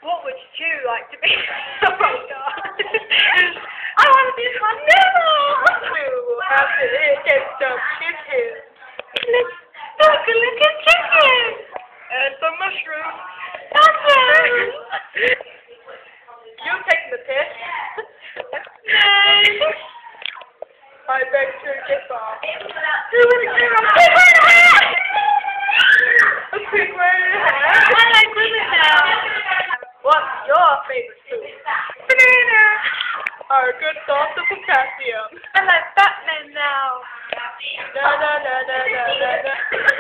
What would you like to be? Oh my god. I want to be one now. After it gets some chicken. Look at chicken. And some mushrooms. Mushrooms. You take the piss. No. I beg to differ. A pig wearing a hat. I like women now. What's your favorite food? Banana. Our good source of potassium. I like Batman now. Na na na na na na na.